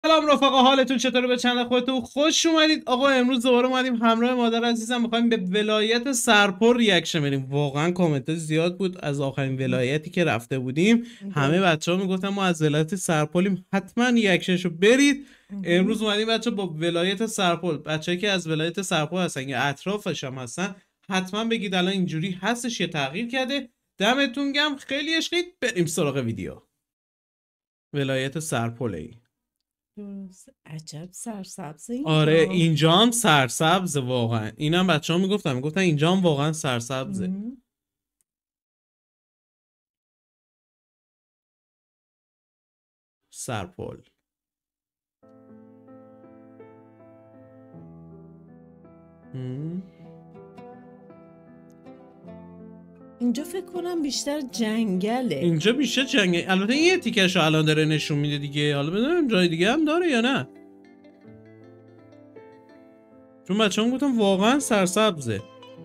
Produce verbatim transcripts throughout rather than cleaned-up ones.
سلام رفقا، حالتون چطوره؟ به چنل خودتون خوش اومدید. آقا امروز دوباره اومدیم همراه مادر عزیزم میخوایم به ولایت سرپل ریاکشن بدیم. واقعا کامنت زیاد بود از آخرین ولایتی که رفته بودیم. همه بچه‌ها میگفتن ما از ولایت سرپلیم، حتما ریاکشنشو برید. امروز اومدیم بچه با ولایت سرپل. بچه‌ای که از ولایت سرپل هستن یا اطرافش هم هستن حتما بگید الان اینجوری هستش یا تغییر کرده. دمتون گرم، خیلی عشقید. بریم سراغ ویدیو. ولایت سرپل ای درست. عجب سرسبزه این. آره اینجا هم سرسبزه واقعا. اینم بچه ها میگفتن میگفتن اینجا هم واقعا سرسبزه. مم. سرپل مم. اینجا فکر کنم بیشتر جنگله. اینجا بیشتر جنگل. البته یه تیکش رو الان داره نشون میده دیگه. حالا بدونیم جای دیگه هم داره یا نه، چون بچه هم گفتن واقعا سرسبزه.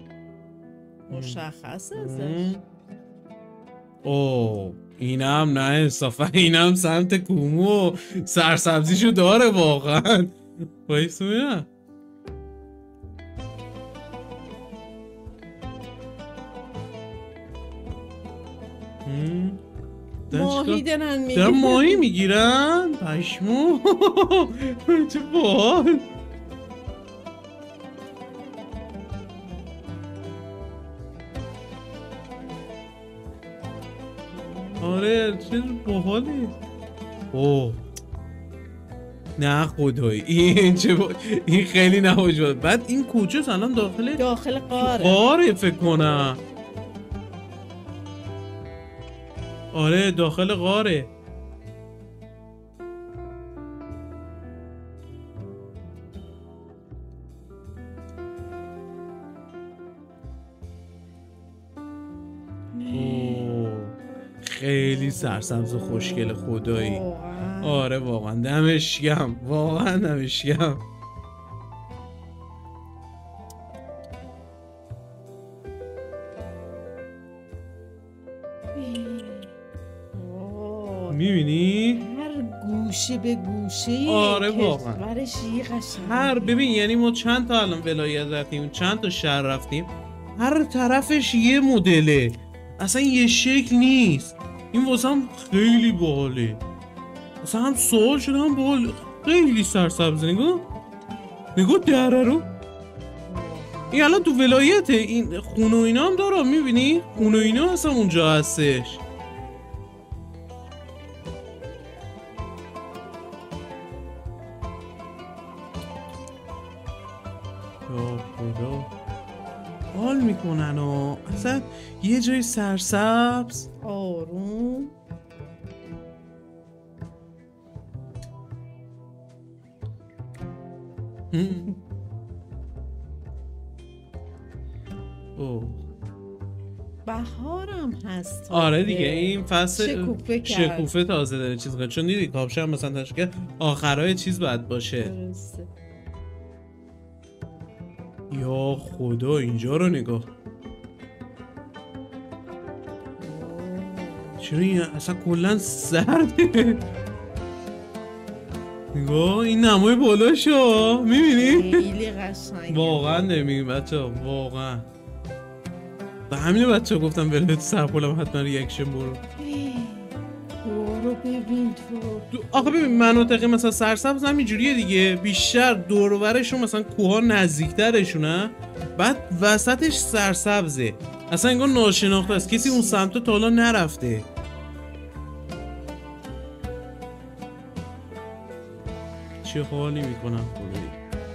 مشخصه ازش. اوه اینم نه انصافا، اینم سمت کومو سرسبزیشو داره واقعا. بایستو بینم ماهی دارن میگیرن. دارن ماهی میگیرن. پشمو چه باحال. آره چه باحالی. اوه نه خدایی این چه با... این خیلی نهاج بود. بعد این کوچه الان داخل داخل قاره قاره فکر کنم. آره داخل غاره. خیلی سرسبز و خوشگل خدایی. آره واقعا دمش گرم، واقعا دمش گرم. میبینی؟ هر گوشه به گوشه. آره واقعا کشورش یه قشنگ. هر ببین یعنی ما چند تا الان ولایت رفتیم، چند تا شهر رفتیم، هر طرفش یه مدله، اصلا یه شکل نیست. این واسه هم خیلی باحاله. اصلا هم سوال شده هم باحال. خیلی سرسبزه. نگاه نگاه دره رو. این الان تو ولایته. این خونه و اینا هم داره. میبینی خونه و اینا اصلا اونجا هستش. یا خدا حال میکنن و اصلا یه جای سرسبز آروم. اوه بهارم هست. آره دیگه این فصل شکوفه, شکوفه تازه داره چیز کنه. چون دیدی کاپشن هم مثلا تشکیل آخرای چیز باید باشه. درسته. یا خدا اینجا رو نگاه. چرا این اصلا کلن سرده. نگاه این نمای بالاشو میبینی؟ خیلی قشنگه واقعا نمیگیم بچه ها، واقعا. به همینه بچه ها گفتم ولایت سرپل هم حتما ریاکشن برو. برو ببین تو. آخه ببین مناطقی مثلا سرسبز هم اینجوریه دیگه. بیشتر دور و برشون مثلا کوها نزدیکترشونه، بعد وسطش سرسبزه. اصلا انگار ناشناخته است، کسی اون سمت تا حالا نرفته. چه حالی میکنم خدایی.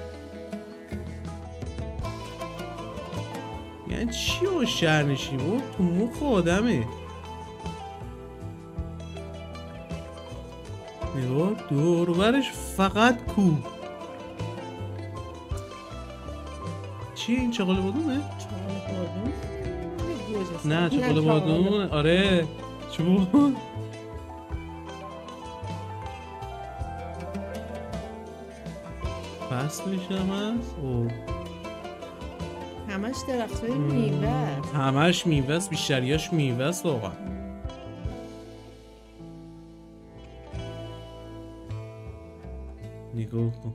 یعنی چی ها شهرنشین بود تو مخ آدمه. نگاه دوربرش فقط کو. چیه این چغال بادومه؟ چغال بادوم؟ نه چغال بادومه. آره چه بود؟ فصلش هم هست. اوه همش درختای میوه است. همش میوه است، بیشتریاش میوه است واقعا. نگاه کن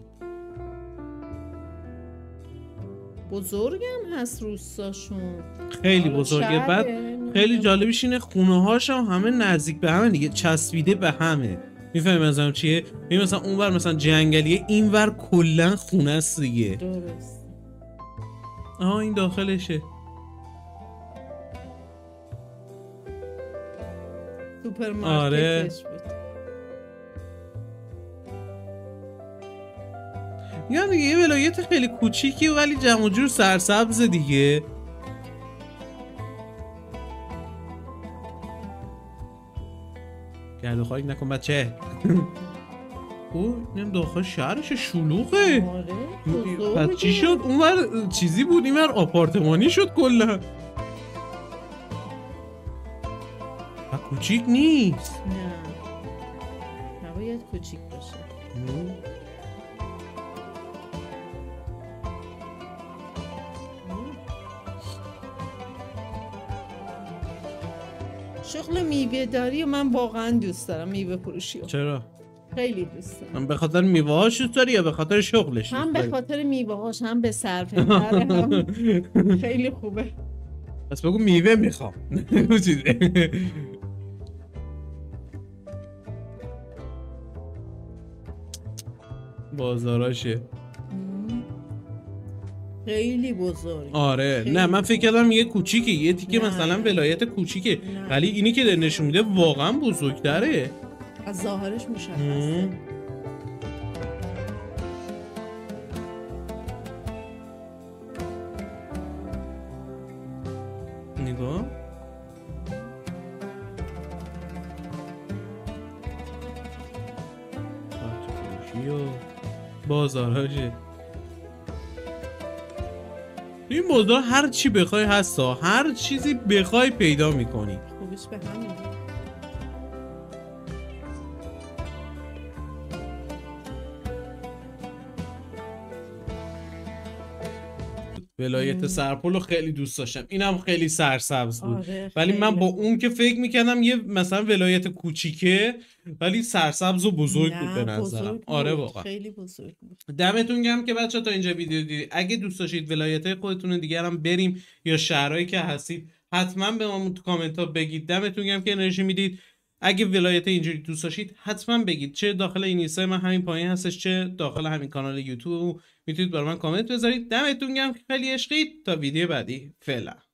بزرگم هست روستاشون، خیلی بزرگه. بعد خیلی جالبیش اینه خونه هاش هم همه نزدیک به همه دیگه، چسبیده به همه. میفهمی مثلا چیه؟ این مثلا اونور مثلا جنگلیه، اینور کلا خونه است دیگه. درست. آها این داخلشه. سوپرمارکتش آره. بود. یا دیگه یه ولایت خیلی کوچیکی ولی جمع جور سرسبز دیگه. گرد و خاک نکن بچه. او اینم داخل شهرش شلوغه. آره. پس چی شد؟ اونور چیزی بود اینور آپارتمانی شد کلا. و کوچیک نیست. نه نباید کوچیک باشه. شغل میوه داری و من واقعا دوست دارم، میوه فروشی رو. چرا؟ خیلی دوست دارم. من به خاطر میوه هاش دوست داری یا به خاطر شغلش؟ هم به خاطر میوه هاش هم به صرفه هم خیلی خوبه. پس بگو میوه میخوام. بازاراشه خیلی بزرگ. آره خیلی نه من فکر کردم یه کوچیکه، یه تیکه مثلا ولایت کوچیکه، ولی اینی که داره نشون میده واقعا بزرگتره. از ظاهرش مشخصه. نگاه بازاراشه. این بازار هر چی بخوای هستا، هر چیزی بخوای پیدا میکنی. خوبیش به همین. ولایت سرپل رو خیلی دوست داشتم، اینم خیلی سرسبز بود. آره ولی خیلی. من با اون که فکر میکردم یه مثلا ولایت کوچیکه ولی سرسبز و بزرگ بود به نظرم. آره واقعا خیلی بزرگ بود. دمتون گرم که بچه تا اینجا ویدیو دیدید. اگه دوست داشتید ولایت خودتون دیگه هم بریم یا شهرهایی که هستید حتما به ما تو کامنت ها بگید. دمتون گرم که انرژی میدید. اگه ولایت اینجوری دوست داشتید حتما بگید، چه داخل این اینستا من همین پایین هستش چه داخل همین کانال یوتیوب میتونید برای من کامنت بذارید. دمتون گرم که خیلی عشقید. تا ویدیو بعدی فعلا.